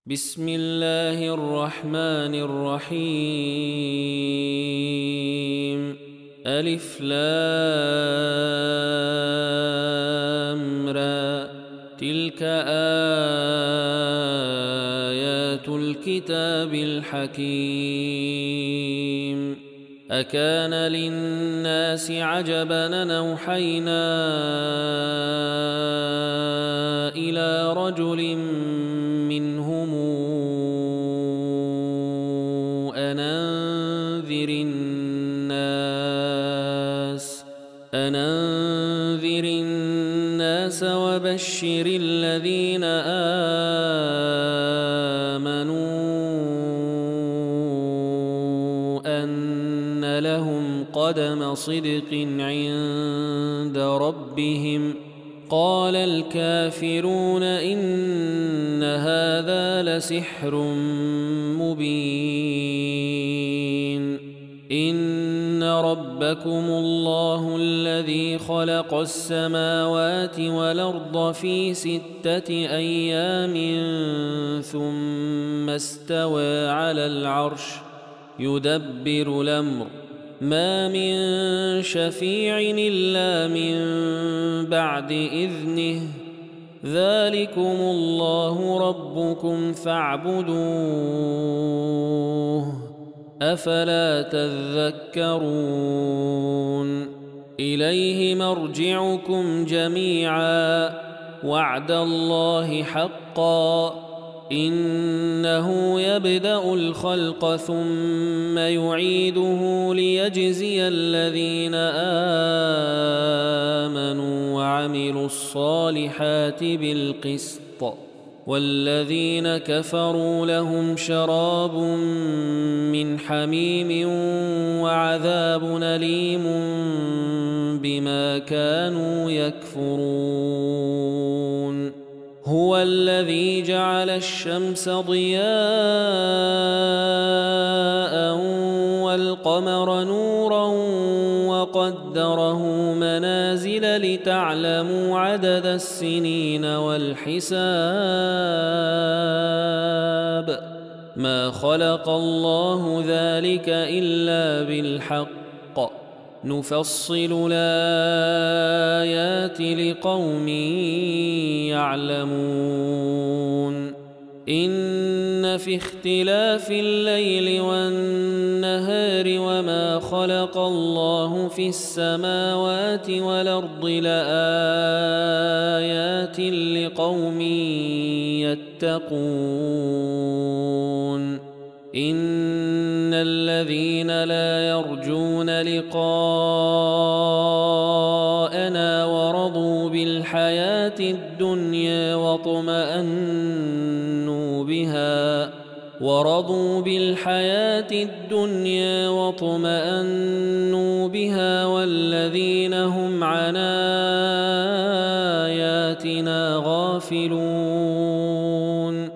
بسم الله الرحمن الرحيم. ألف لام را، تلك آيات الكتاب الحكيم. أكان للناس عجبا أن أوحينا إلى رجل منهم أن أنذر الناس وبشر الذين آمنوا أن لهم قدم صدق عند ربهم. قال الكافرون إن هذا لسحر مبين. إن ربكم الله الذي خلق السماوات والأرض في 6 أيام ثم استوى على العرش يدبر الأمر، ما من شفيع إلا من بعد إذنه، ذلكم الله ربكم فاعبدوه، أفلا تذكرون. إليه مرجعكم جميعا، وعد الله حقا، إنه يبدأ الخلق ثم يعيده ليجزي الذين آمنوا وعملوا الصالحات بالقسط، والذين كفروا لهم شراب من حميم وعذاب أليم بما كانوا يكفرون. هو الذي جعل الشمس ضياء والقمر نورا وقدره منازل لتعلموا عدد السنين والحساب، ما خلق الله ذلك إلا بالحق، نفصل الآيات لقوم يعلمون. إن في اختلاف الليل والنهار وما خلق الله في السماوات والأرض لآيات لقوم يتقون. إن الذين لا يرجون لقاءنا ورضوا بالحياة الدنيا واطمأنوا بها والذين هم عن آياتنا غافلون،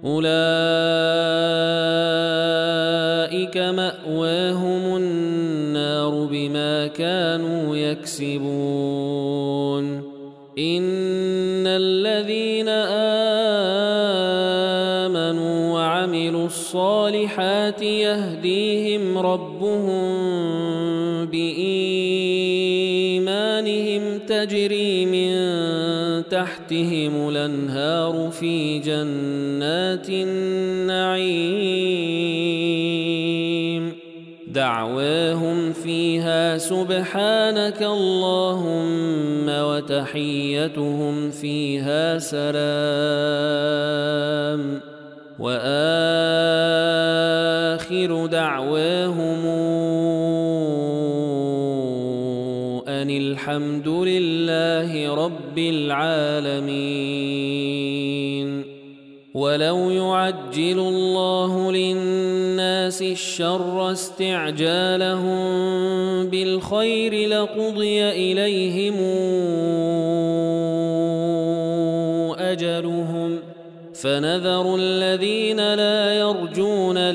أولئك مأواهم النار بما كانوا يكسبون. إن الذين آمنوا وعملوا الصالحات يهديهم ربهم بإيمانهم، تجري من تحتهم الأنهار في جنات النعيم، دعواهم فيها سبحانك اللهم وتحيتهم فيها سلام، وآخر دعواهم أن الحمد لله رب العالمين. ولو يعجل الله للناس الشر استعجالهم بالخير لقضي إليهم أجلهم، فنذر الذين لا يرجون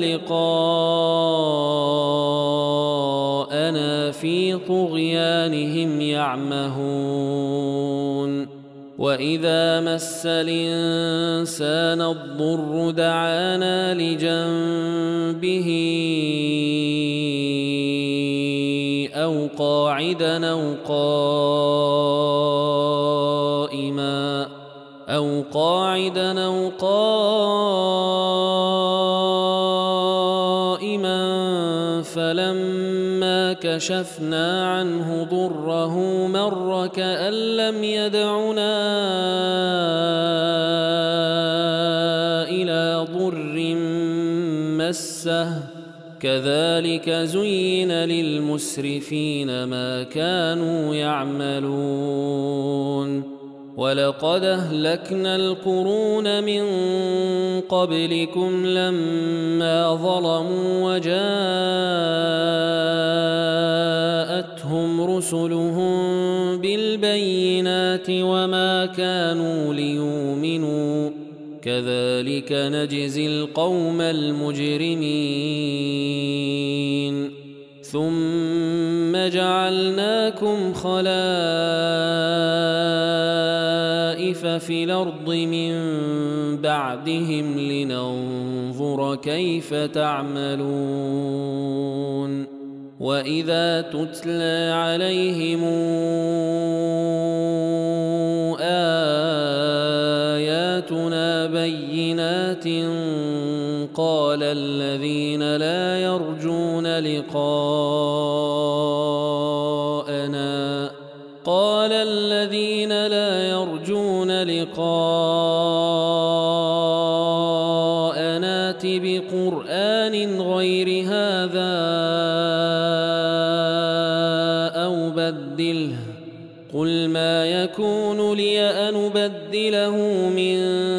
لقاءنا في طغيانهم يعمهون. وإذا مس الإنسان الضر دعانا لجنبه أو قاعدا أو قائما فلما كشفنا عنه ضره مر كأن لم يدعنا إلى ضر مسه كذلك زين للمسرفين ما كانوا يعملون ولقد أهلكنا القرون من قبلكم لما ظلموا وجاءتهم رسلهم بالبينات وما كانوا ليؤمنوا كذلك نجزي القوم المجرمين ثم جعلناكم خلائف في الأرض من بعدهم لننظر كيف تعملون وإذا تتلى عليهم آياتنا بينات قال الذين لا يرجون لقاءنا ائت بقرآن غير هذا أو بدله قل ما يكون لي أن أبدله من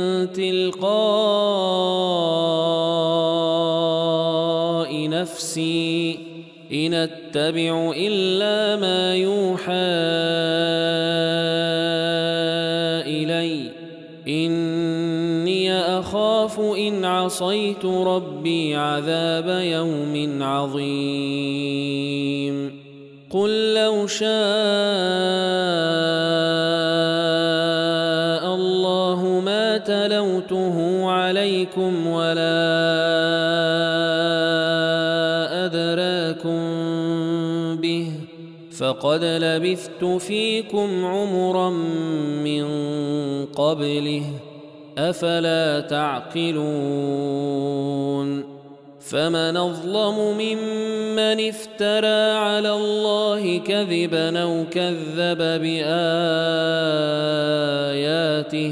تلقاء نفسي إن أتبع إلا ما يوحى إلي إني أخاف إن عصيت ربي عذاب يوم عظيم قل لو شاء الله ما تلوته عليكم ولا أدراكم به فقد لبثت فيكم عمرا من قبله أفلا تعقلون فمن أظلم ممن افترى على الله كذبا أو كذب بآياته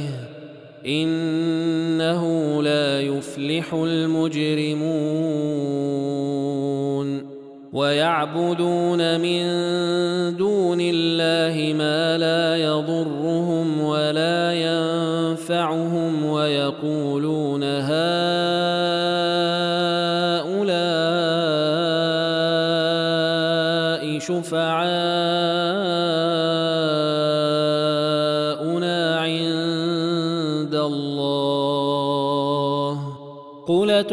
إنه لا يفلح المجرمون ويعبدون من دون الله ما لا يضرهم ولا ينفعهم ويقولون هؤلاء شفعاؤنا عند الله قل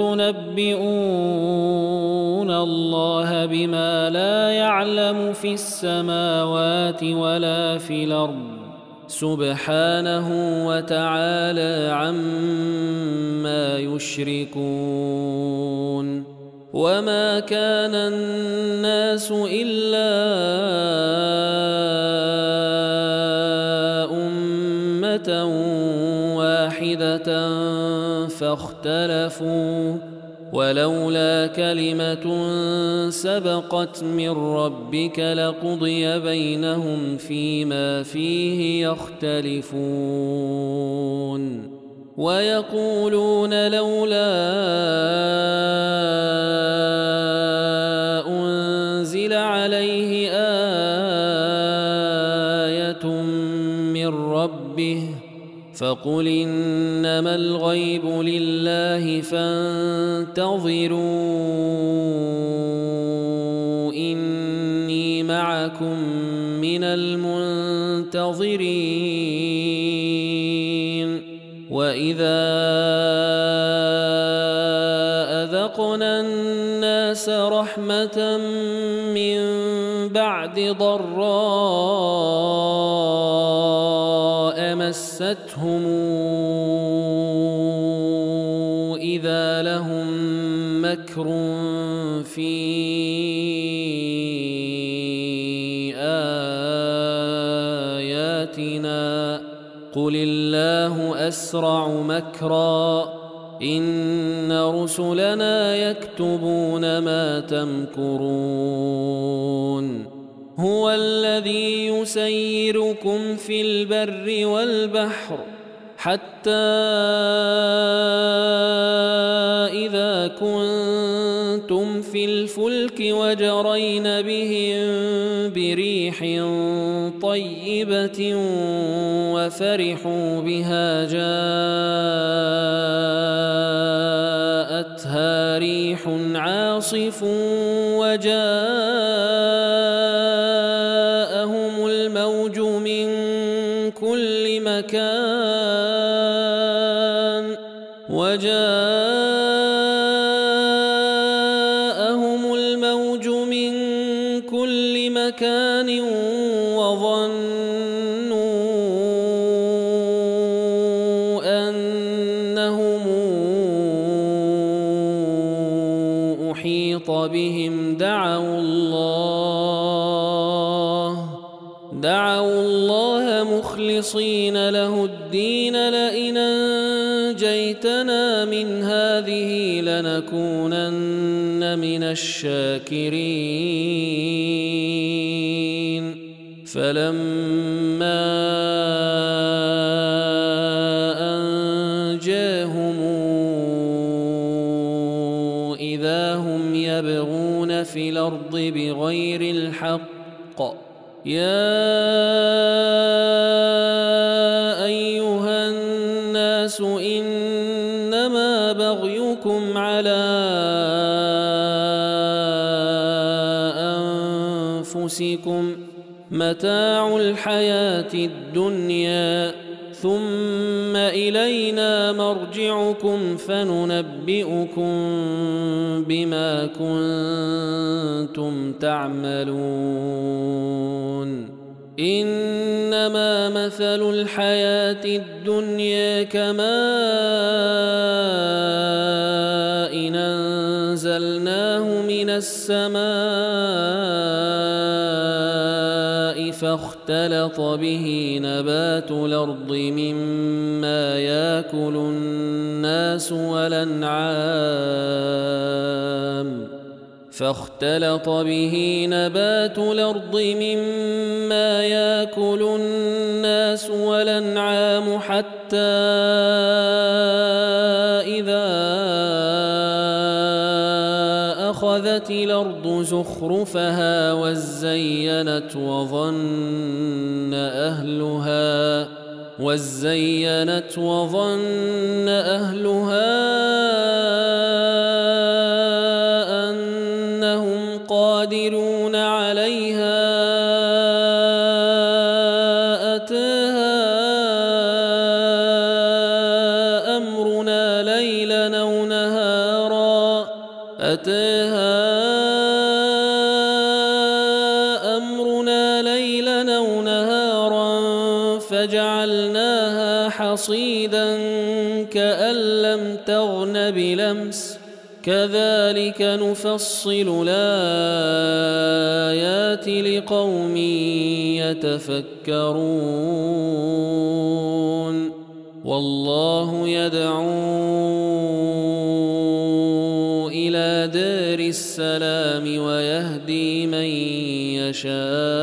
تنبئون الله بما لا يعلم في السماوات ولا في الأرض سبحانه وتعالى عما يشركون وما كان الناس إلا أمة واحدة فاختلفوا ولولا كلمة سبقت من ربك لقضي بينهم فيما فيه يختلفون ويقولون لولا أنزل عليه آية من ربه فقل إنما الغيب لله فانتظروا إني معكم من المنتظرين وإذا أذقنا الناس رحمة من بعد ضراء مسهم مستهم إذا لهم مكر في آياتنا قل الله أسرع مكرا إن رسلنا يكتبون ما تمكرون هو الذي يسيركم في البر والبحر حتى إذا كنتم في الفلك وجرين بهم بريح طيبة وفرحوا بها جاءتها ريح عاصف وجاءهم الموج من كل مكان وظنوا أنهم أحيط بهم دعوا الله مخلصين له الدين لئن أنجيتنا من هذه لنكونن من الشاكرين فلما أنجاهم إذا هم يبغون في الأرض بغير الحق يا أيها الناس إنما بغيكم على أنفسكم متاع الحياة الدنيا ثم إلينا مرجعكم فننبئكم بما كنتم تعملون إنما مثل الحياة الدنيا كماء إن أنزلناه من السماء فاختلط به نبات الأرض مما يأكل الناس والأنعام حتى إذا أخذت الأرض زخرفها وزينت وظن أهلها أنهم قادرون عليها أتاها أمرنا ليلا أو نهارا فجعلناها حصيدا كأن لم تغن بلمس كذلك نفصل الآيات لقوم يتفكرون والله يدعو إلى دار السلام ويهدي من يشاء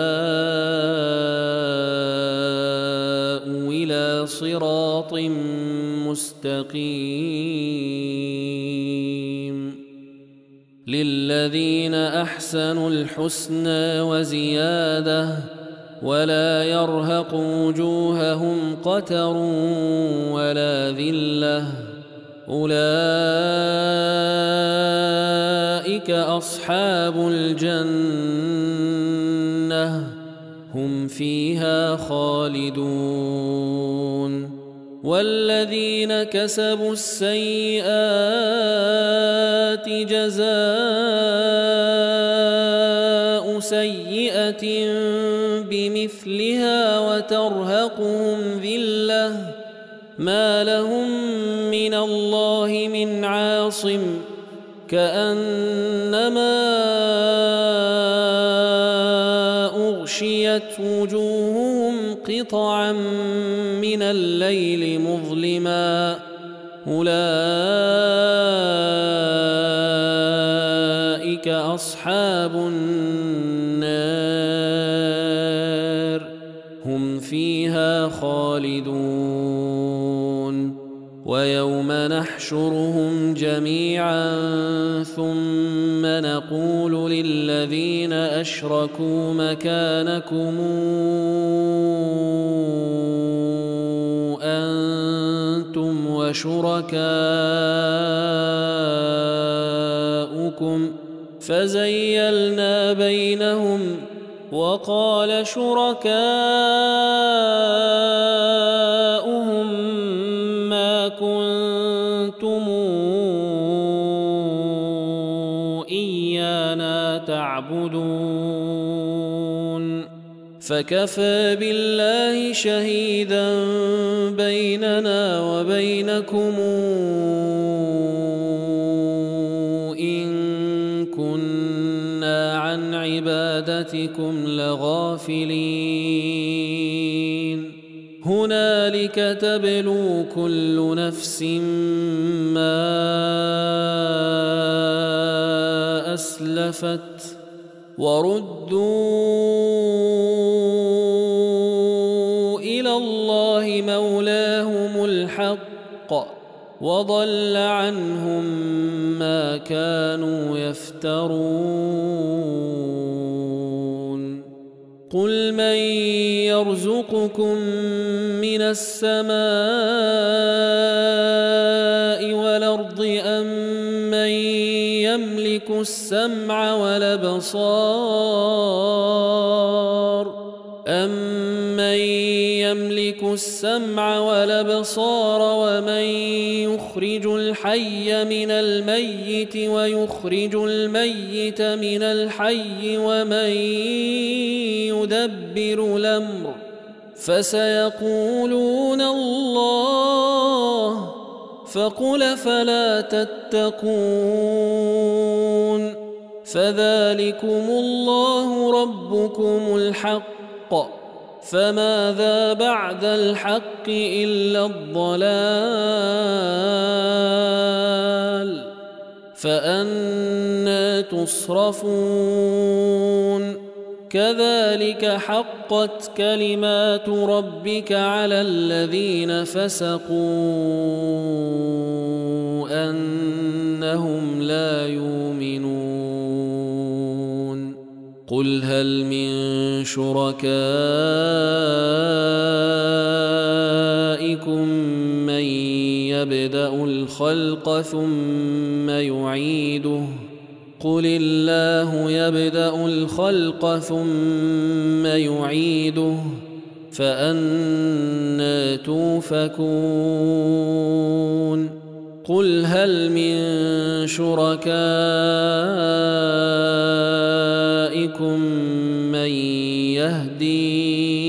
إلى صراط مستقيم للذين أحسنوا الحسنى وزيادة ولا يرهق وجوههم قتر ولا ذلة أولئك أصحاب الجنة هم فيها خالدون والذين كسبوا السيئات جزاء سيئة بمثلها وترهقهم ذلة ما لهم من الله من عاصم كأنما أغشيت وجوههم قطعا من الليل مظلما أولئك أصحاب النار هم فيها خالدون ويوم نحشرهم جميعا ثم نقول للذين أشركوا مكانكم أنتم وشركاؤكم فزيلنا بينهم وقال شركاؤهم ما كنتم إيانا تعبدون فكفى بالله شهيدا بيننا وبينكم إن كنا عن عبادتكم لغافلين هنالك تبلو كل نفس ما أسلفت وردوا إلى الله مولاهم الحق وضل عنهم ما كانوا يفترون قل من يرزقكم من السماء والأرض أمن يملك السمع والأبصار ومن يخرج الحي من الميت ويخرج الميت من الحي ومن يدبر الأمر فسيقولون الله فقل فلا تتقون فذلكم الله ربكم الحق فماذا بعد الحق إلا الضلال فأنى تصرفون كذلك حقت كلمات ربك على الذين فسقوا أنهم لا يؤمنون قل هل من شركائكم من يبدأ الخلق ثم يعيده قل الله يبدأ الخلق ثم يعيده فأنى توفكون قل هل من شركائكم من يهدي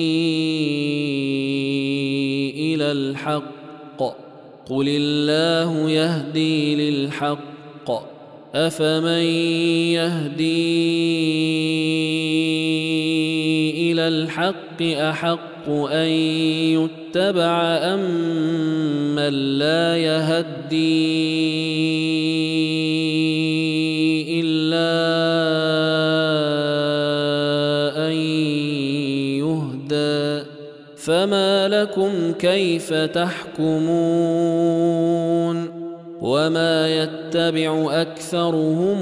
إلى الحق قل الله يهدي للحق أفمن يهدي إلى الحق أحق أن يتبع أم من لا يهدي إلا أن يهدى فما لكم كيف تحكمون وما يتبع أكثرهم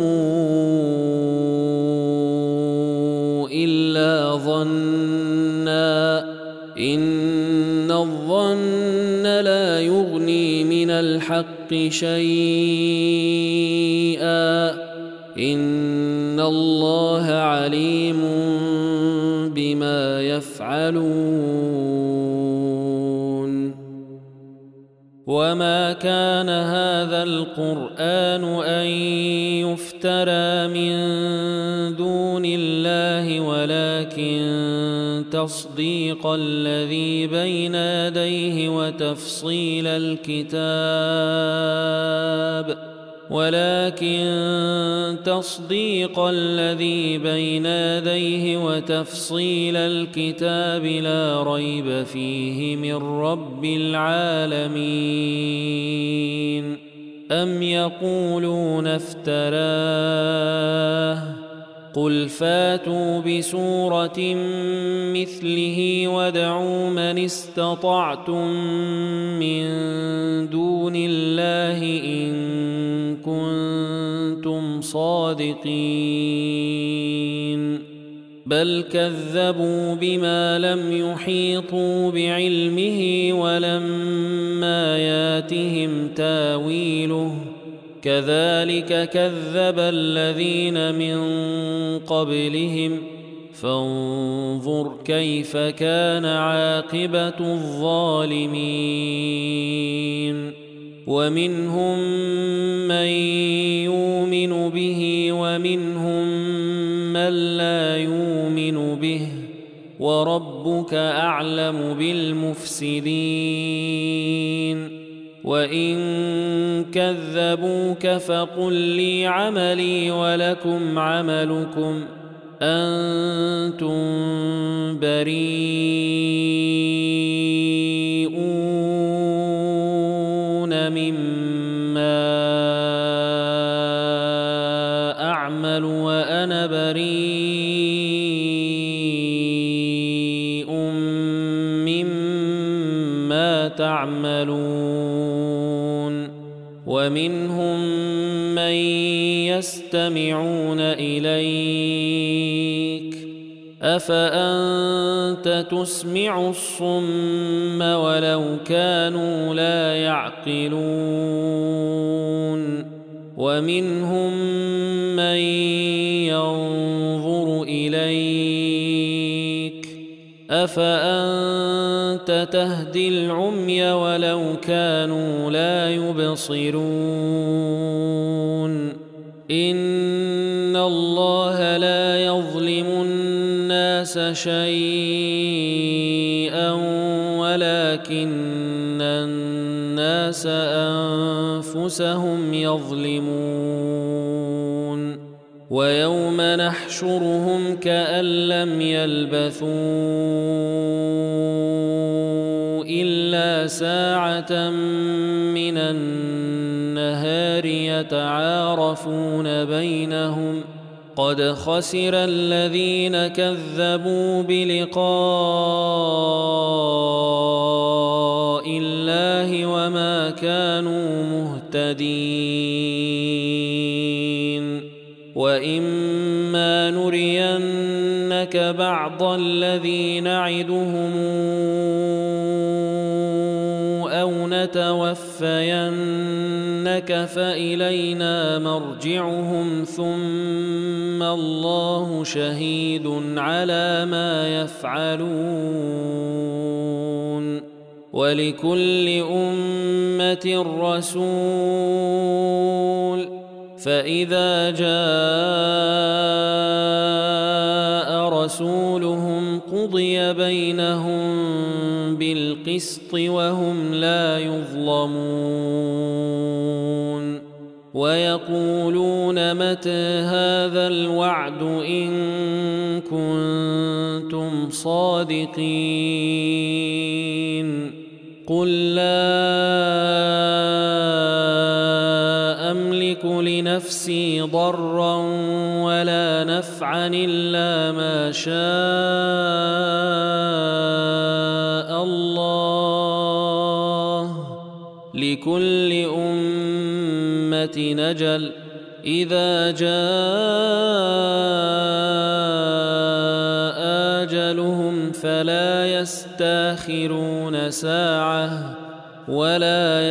إلا ظنا إن الظن لا يغني من الحق شيئا إن الله عليم بما يفعلون وما كان هذا القرآن أن يفترى من دون الله ولكن تصديق الذي بين يديه وتفصيل الكتاب لا ريب فيه من رب العالمين. أم يقولون افتراه قل فاتوا بسورة مثله وادعوا من استطعتم من دون الله إن كنتم صادقين بل كذبوا بما لم يحيطوا بعلمه ولما ياتهم تاويله كذلك كذب الذين من قبلهم فانظر كيف كان عاقبة الظالمين. ومنهم من يؤمن به ومنهم من لا يؤمن به وربك أعلم بالمفسدين. وإن كذبوك فقل لي عملي ولكم عملكم أنتم بريئون مما أعمل وأنا بريء مما تعملون. ومنهم من يستمعون إليك أفأنت تسمع الصم ولو كانوا لا يعقلون. ومنهم من ينظر إليك أفأنت تهدي العمي ولو كانوا لا يبصرون. إن الله لا يظلم الناس شيئا ولكن الناس أنفسهم يظلمون. ويوم نحشرهم كأن لم يلبثوا إلا ساعة من النهار يتعارفون بينهم قد خسر الذين كذبوا بلقاء الله وما كانوا مهتدين. وإما نرينك بعض الذي نعدهم أو نتوفينك فإلينا مرجعهم ثم الله شهيد على ما يفعلون. ولكل أمة رسول فإذا جاء رسولهم قضي بينهم بالقسط وهم لا يظلمون. ويقولون متى هذا الوعد إن كنتم صادقين قل لا أملك لنفسي ضرا ولا نفعا إلا ما شاء الله لكل أمة أجل إذا جاء أجلهم فلا يستأخرون ساعة ولا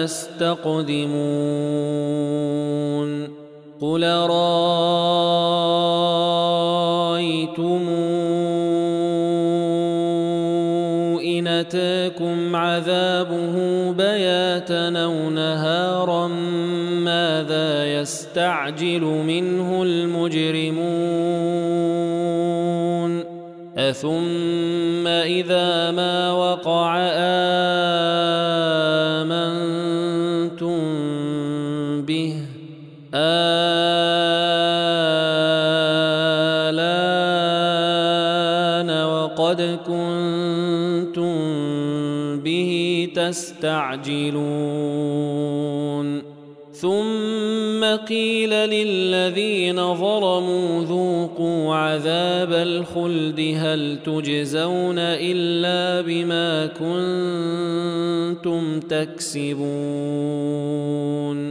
يستقدمون. قل رأيتم إن أتاكم عذابه بياتا أو نهارا ماذا يستعجل منه المجرمون أثم إذا ما وقع آمنتم به الآن وقد كنتم به تستعجلون ثم قيل للذين ظلموا ذوقوا عذاب الخلد هل تجزون إلا بما كنتم تكسبون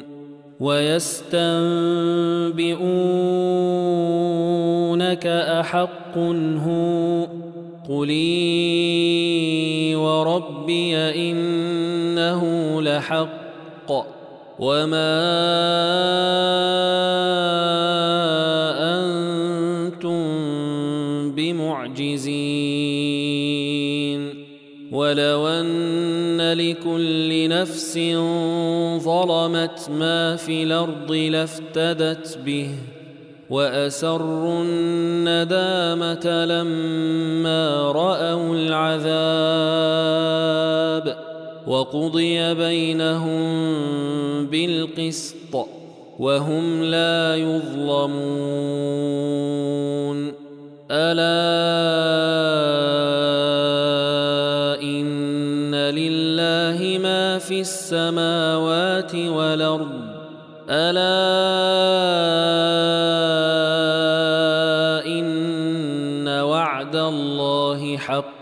ويستنبئونك أحق هو قل إي وربي إنه لحق وما أنتم بمعجزين ولو أن لكل نفس ظلمت ما في الأرض لافتدت به وأسروا الندامة لما رأوا العذاب وقضي بينهم بالقسط وهم لا يظلمون ألا إن لله ما في السماوات والأرض ألا إن وعد الله حق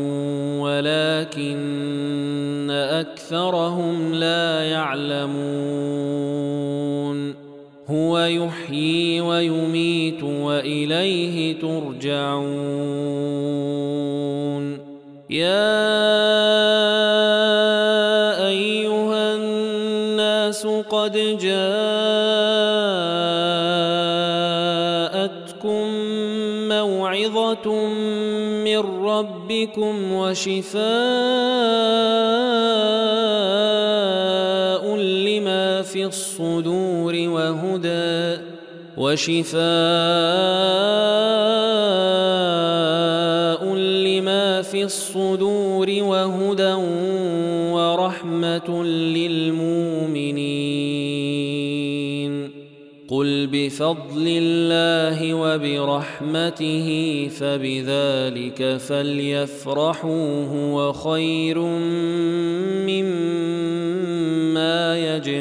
ولكن أكثرهم لا يعلمون هو يحيي ويميت وإليه ترجعون يا أيها الناس قد جاءتكم موعظة من ربكم وشفاء لما في الصدور وهدى ورحمة للمؤمنين قل بفضل الله وبرحمته فبذلك فليفرحوا هو خير مما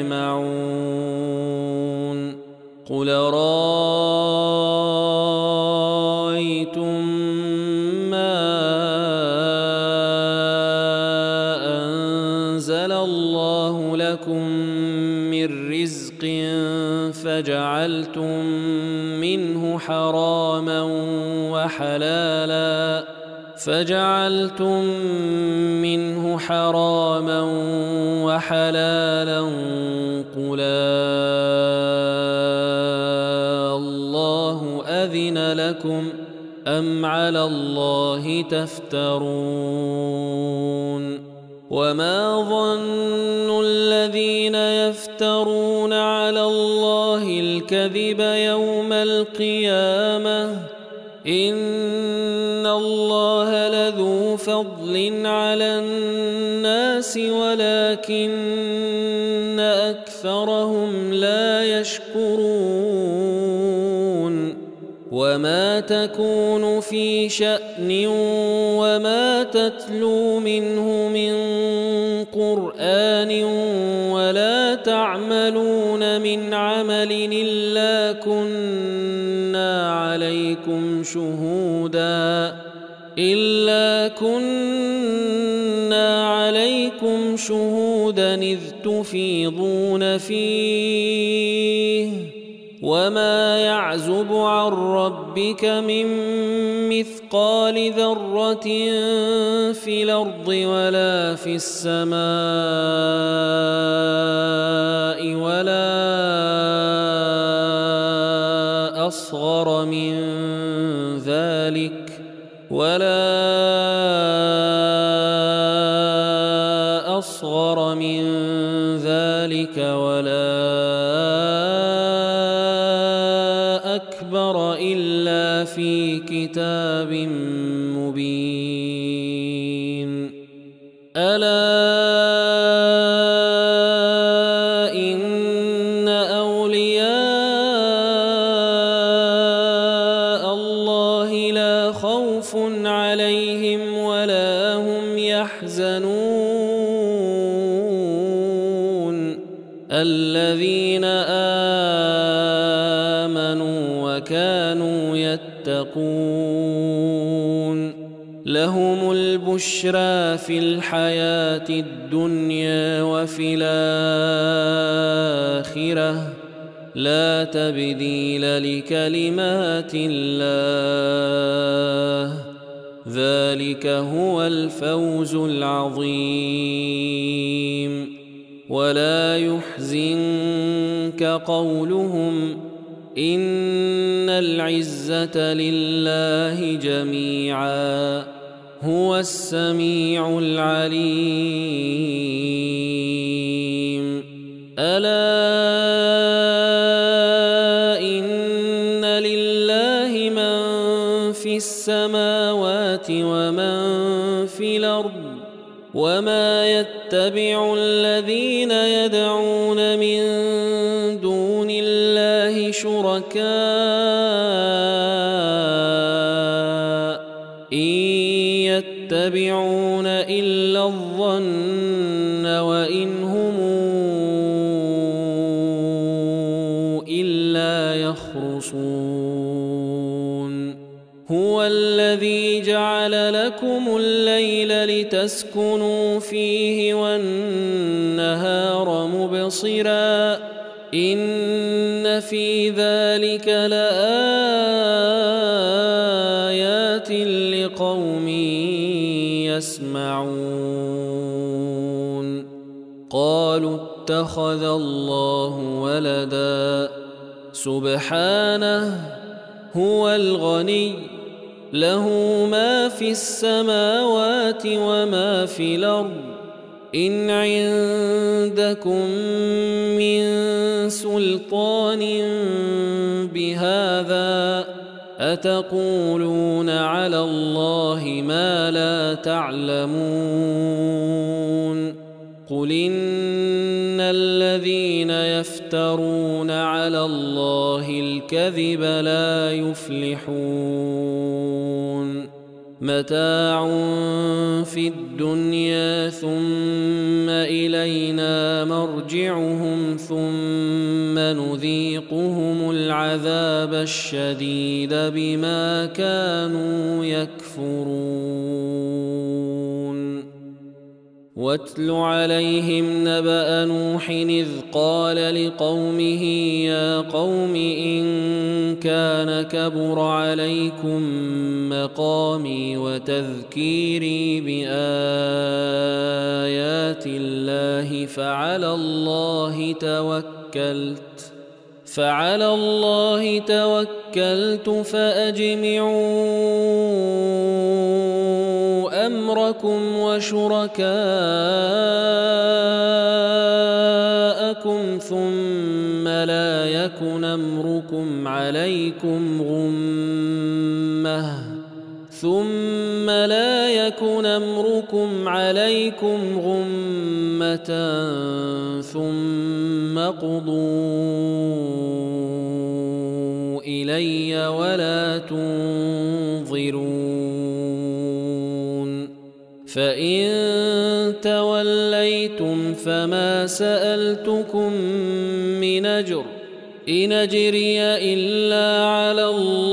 يجمعون قل رأيتم ما أنزل الله لكم من رزق فجعلتم منه حراما وحلالا قل الله أذن لكم أم على الله تفترون وما ظن الذين يفترون على الله الكذب يوم القيامة إن الله لذو فضل على الناس ولكن أكثرهم لا يشكرون وما تكون في شأن وما تتلو منه من قرآن ولا تعملون من عمل إلا كنا عليكم شهودا إذ تفيضون فيه وما يعزب عن ربك من مثقال ذرة في الأرض ولا في السماء ولا أصغر من ذلك ولا أكبر إلا في كتاب أولياء الله لا خوف عليهم ولا هم يحزنون الذين آمنوا وكانوا يتقون لهم البشرى في الحياة الدنيا وفي الآخرة لا تبديل لكلمات الله ذلك هو الفوز العظيم ولا يحزنك قولهم إن العزة لله جميعا هو السميع العليم ألا إن لله من في السماوات ومن في الأرض وما يتبع الذين يدعون من دون الله شركاء إن يتبعون إلا الظن وإن هم إلا يخرصون هو الذي جعل لكم الليل لتسكنوا فيه والنهار مبصرا إن في ذلك لآيات لقوم يسمعون قالوا اتخذ الله ولدا سبحانه هو الغني له ما في السماوات وما في الأرض إن عندكم من سلطان بهذا أتقولون على الله ما لا تعلمون قل إن الذين يفترون على الله الكذب لا يفلحون متاع في الدنيا ثم إلينا مرجعهم ثم نذيقهم العذاب الشديد بما كانوا يكفرون واتل عليهم نبأ نوح إذ قال لقومه يا قوم إن كان كبر عليكم مقامي وتذكيري بآيات الله فعلى الله توكلت فأجمعوا أمركم وشركاءكم ثم لا يكن أمركم عليكم غمة ثم قضوا إلي ولا تنظرون فإن توليتم فما سألتكم من أجر إن أجري إلا على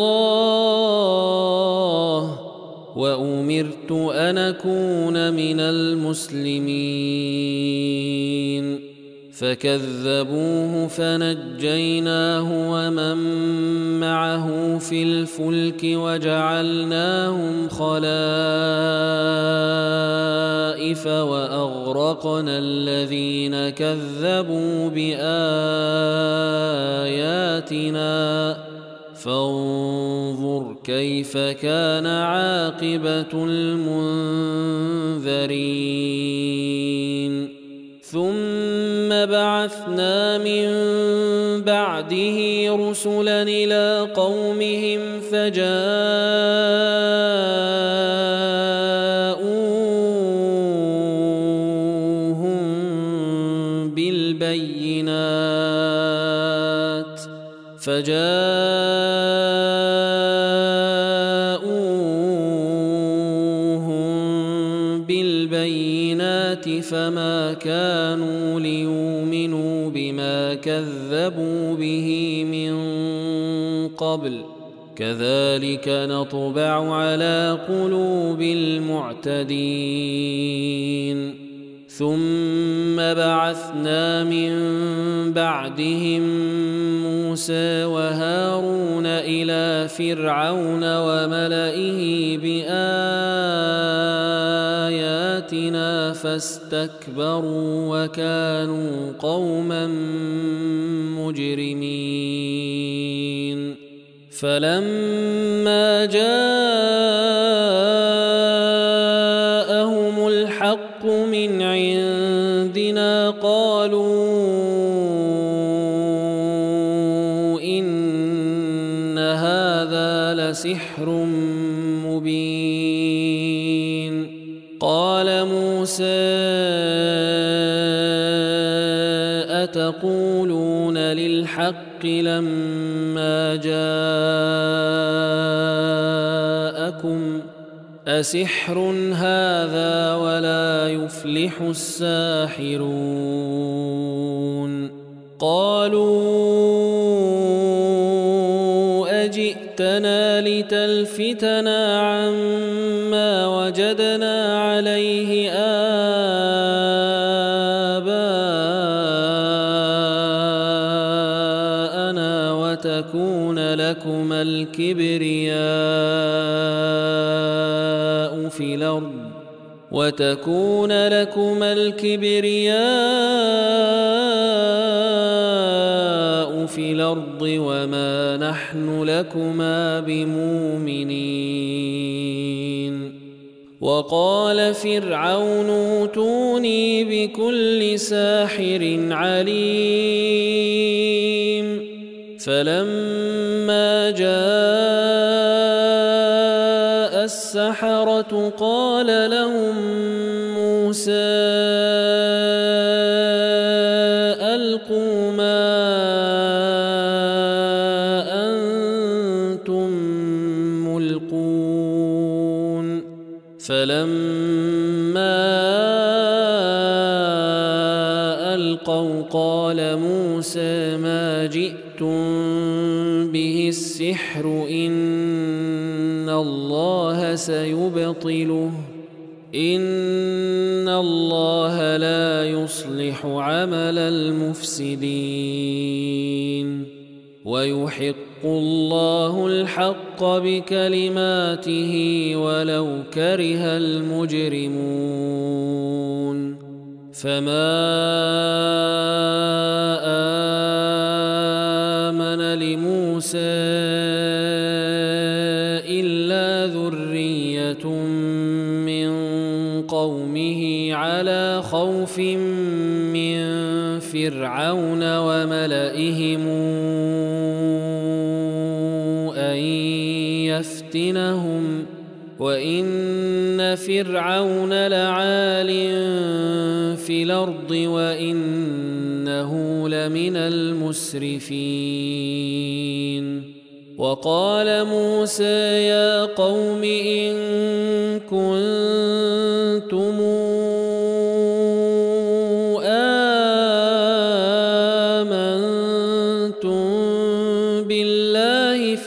الله وأمرت أن أكون من المسلمين فكذبوه فنجيناه ومن معه في الفلك وجعلناهم خلائف وأغرقنا الذين كذبوا بآياتنا فانظر كيف كان عاقبة المنذرين ثم بعثنا من بعده رسلا إلى قومهم فجاءوهم بالبينات فجاءوهم بالبينات فما كانوا ليؤمنوا بما كذبوا به من قبل كذلك نطبع على قلوب المعتدين ثم بعثنا من بعدهم موسى وهارون إلى فرعون وملئه بآياتنا فاستكبروا وكانوا قوما مجرمين فلما جاءهم الحق من عندنا قالوا إن هذا لسحر مبين قال موسى أتقولون للحق لما جاءكم أسحر هذا ولا يفلح الساحرون قالوا أجئتنا لتلفتنا عما وجدنا عليه آباءنا وتكون لكما الكبرياء في الأرض وما نحن لكما بمؤمنين وقال فرعون ائتوني بكل ساحر عليم فلما جاء السحرة قال لهم موسى ألقوا ما أنتم ملقون فلما ألقوا قال موسى ما جئتم به السحر إن الله سيبطله إن الله لا يصلح عمل المفسدين ويحق الله الحق بكلماته ولو كره المجرمون فما آمن لموسى إلا ذرية من قومه على خوف من فرعون وملئهم أن يفتنهم وإن فرعون لعال في الأرض وإنه لمن المسرفين وقال موسى يا قوم إن كنتم آمنتم بالله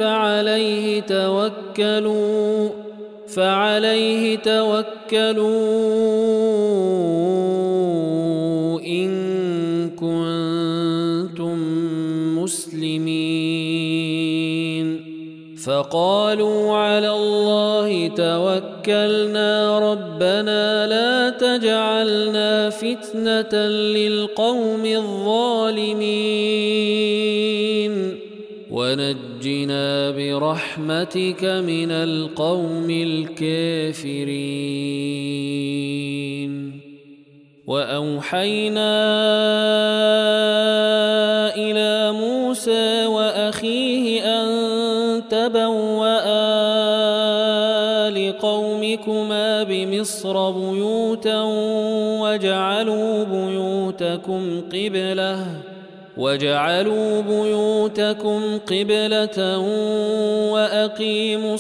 فعليه توكلوا إن كنتم مسلمين فقالوا على الله توكلنا ربنا لا تجعلنا فتنة للقوم الظالمين ونجنا برحمتك من القوم الكافرين وأوحينا إلى موسى وأخيه أن تبوأ لقومكما بمصر وَاجْعَلُوا بُيُوتَكُمْ قِبْلَةً وَأَقِيمُوا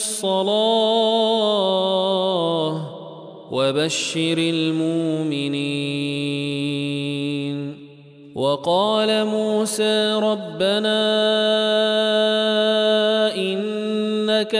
الصَّلَاةَ وَبَشِّرِ الْمُؤْمِنِينَ. وَقَالَ مُوسَى رَبَّنَا إِنَّكَ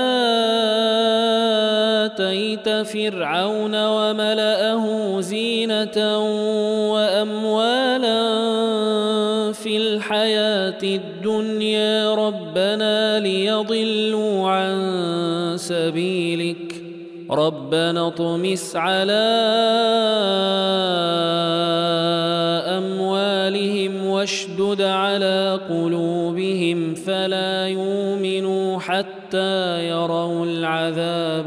آتَيْتَ فِرْعَوْنَ وَمَلَأَهُ زِينَةً وَأَمْوَالًا في الحياة الدنيا ربنا ليضلوا عن سبيلك ربنا اطمس على أموالهم واشدد على قلوبهم فلا يؤمنوا حتى يروا العذاب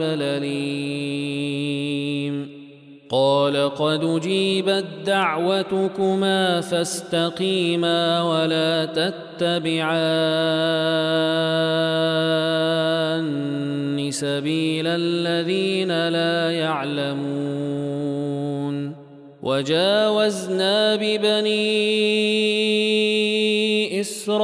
الأليم. قال قد أجيبت دعوتكما فاستقيما ولا تتبعان سبيل الذين لا يعلمون. وجاوزنا ببني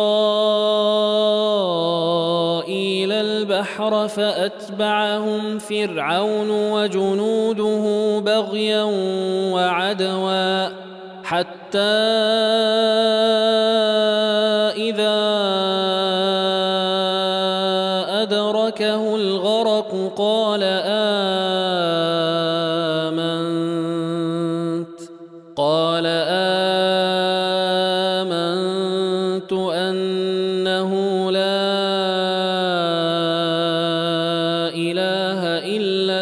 إسرائيل البحر فأتبعهم فرعون وجنوده بغيا وعدوا حتى إذا أدركه الغرق قال آمنت أنه لا إله إلا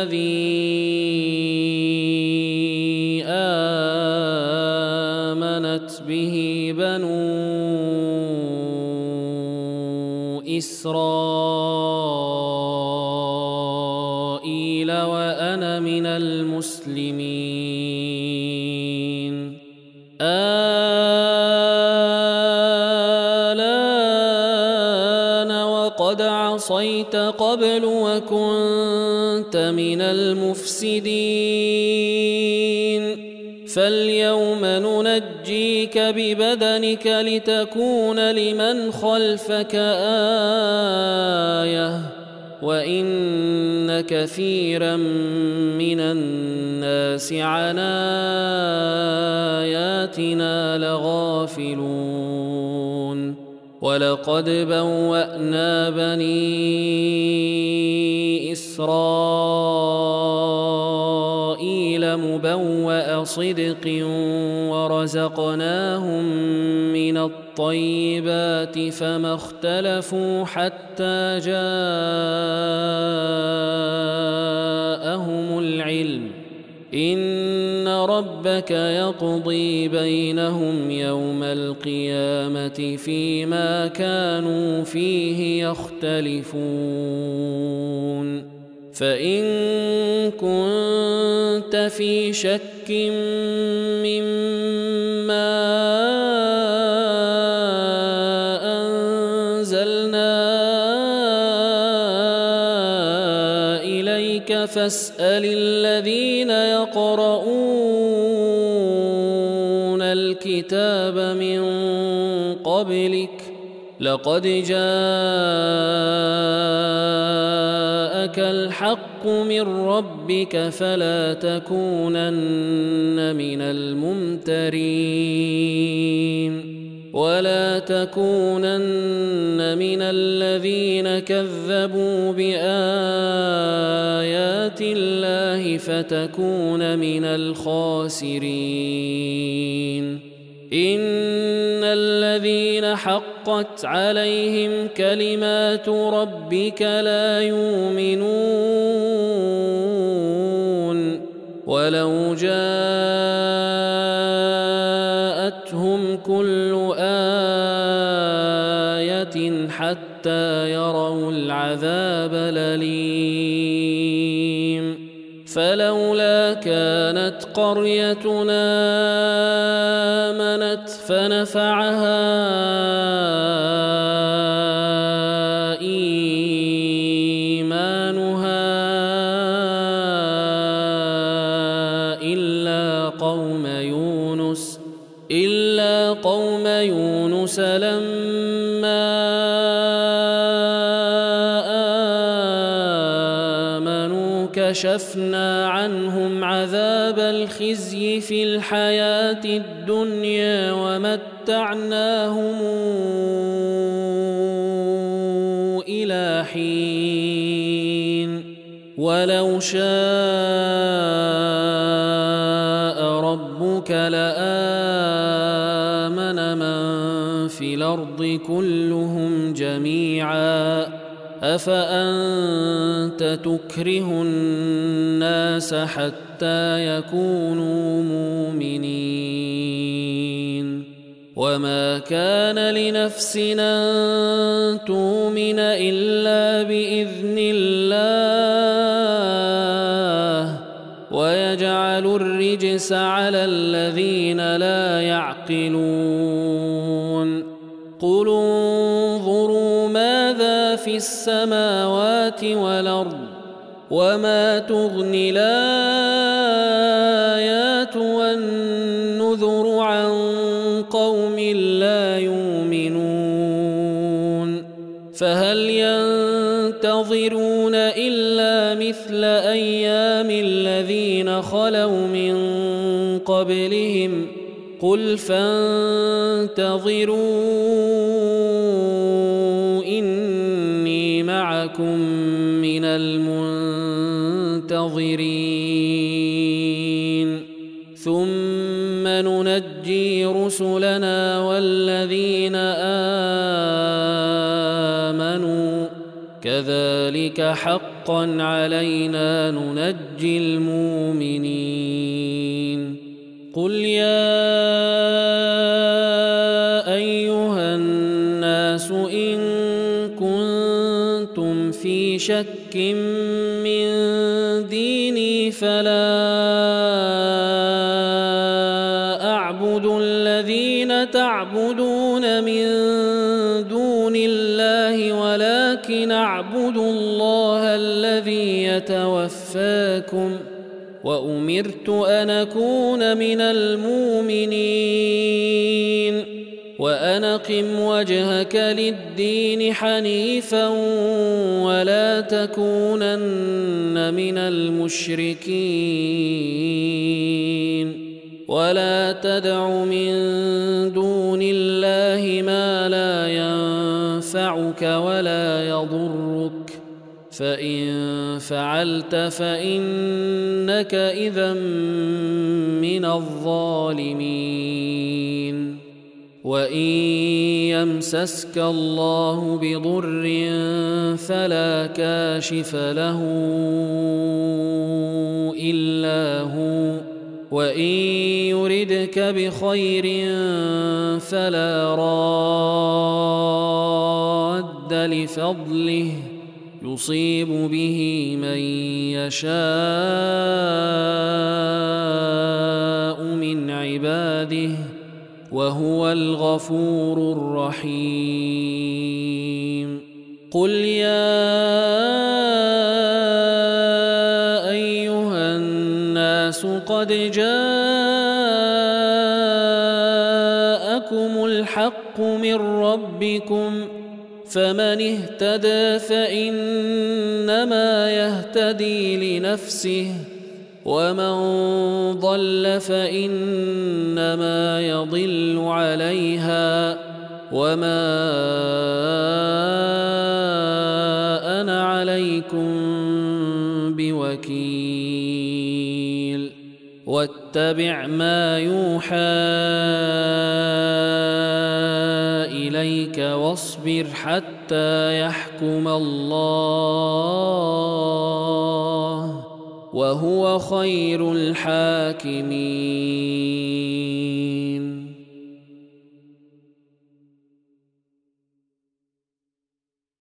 الذي آمنت به بنو إسرائيل وأنا من المسلمين. الآن وقد عصيت قبل وكنت من المفسدين فاليوم ننجيك ببدنك لتكون لمن خلفك آية وإن كثيرا من الناس عن آياتنا لغافلون. ولقد بوأنا بني إسرائيل مبوأ صدق ورزقناهم من الطيبات فما اختلفوا حتى جاءهم العلم إن ربك يقضي بينهم يوم القيامة فيما كانوا فيه يختلفون. فإن كنت في شك مما أنزلنا إليك فاسأل الذين يقرؤون الكتاب من قبلك لقد جاءك الحق من ربك فلا تكونن من الممترين ولا تكونن من الذين كذبوا بآيات الله فتكون من الخاسرين. إن الذين حقت عليهم كلمات ربك لا يؤمنون ولو جاءتهم كل آية حتى يروا العذاب الأليم. فلولا كانت قريتنا آمنت فنفعها إيمانها إلا قوم آمنوا كشفنا عنهم عذاب الخزي في الحياة الدنيا ومتعناهم إلى حين ولو شاء ربك لآمن من في الأرض كلهم جميعا أفأنت تكره الناس حتى يكونوا مؤمنين وما كان لنفس أن تؤمن إلا بإذن الله ويجعل الرجس على الذين لا يعقلون قل انظروا ماذا في السماوات والأرض وما تغني الآيات والنذر عن قوم لا يؤمنون فهل ينتظرون إلا مثل أيام الذين خلوا من قبلهم قل فانتظروا إني معكم من المنتظرين ثم ننجي رسلنا والذين آمنوا كذلك حقا علينا ننجي المؤمنين قل يا أيها الناس إن كنتم في شك من ديني فلا أعبد الذين تعبدون من دون الله ولكن أعبد الله الذي يتوفاكم وأمرت أن أكون من المؤمنين وأن أقم وجهك للدين حنيفا ولا تكونن من المشركين ولا تدع من دون الله ما لا ينفعك ولا يضرك فإن فعلت فإنك إذا من الظالمين وإن يمسسك الله بضر فلا كاشف له إلا هو وإن يردك بخير فلا راد لفضله يصيب به من يشاء من عباده وهو الغفور الرحيم قل يا أيها الناس قد جاءكم الحق من ربكم فمن اهتدى فإنما يهتدي لنفسه ومن ضل فإنما يضل عليها وما أنا عليكم بوكيل واتبع ما يوحى إليك واصبر حتى يحكم الله وهو خير الحاكمين